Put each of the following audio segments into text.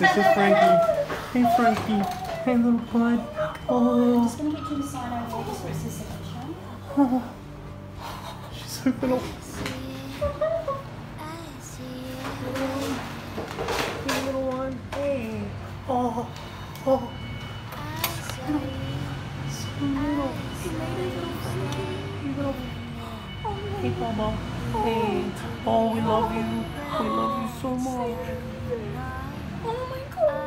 This is Frankie. Hey Frankie. Hey little bud. Oh. I'm just going to get you to sign over there just for a signature. Oh. She's so little. Hey little one. Hey. Oh. Oh. So little. Hey Bubba. Hey. Oh, we love you. We love you so much. Oh my god.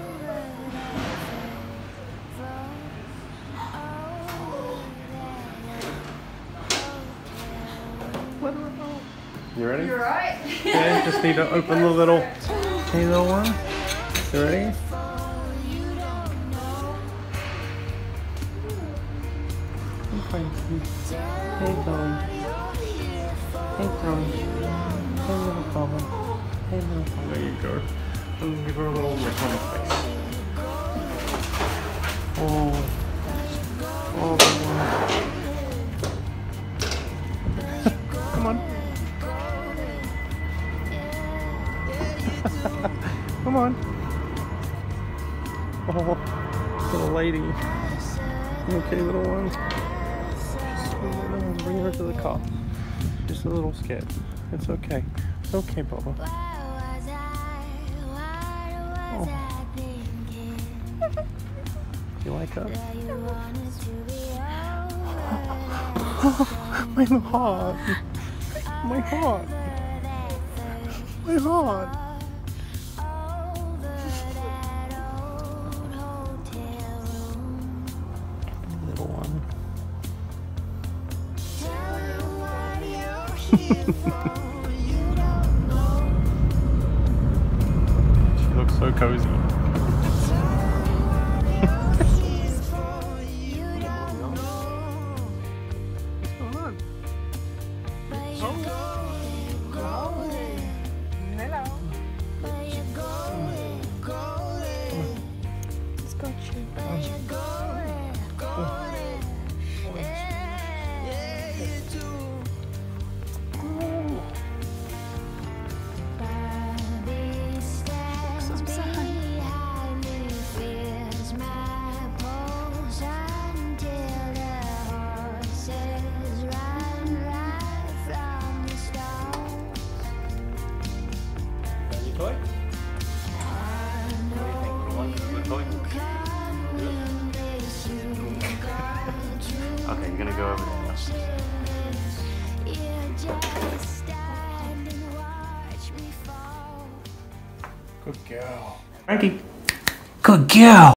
You ready? You're right. Okay, just need to open the little one. You ready? Hey Frankie. Hey Bubba. Hey Bubba. Hey little Bubba. Hey little Bubba. There you go. And give her a little lick on the face. Oh. Oh, come on. Come on. Oh, little lady. You okay, little one? Bring her to the car. Just a little scared. It's okay. It's okay, Bubba. Oh. You like us? My heart. My heart. My heart. Little one. She looks so cozy. Toy? Okay, you're gonna go over there now. Good girl. Frankie. Good girl.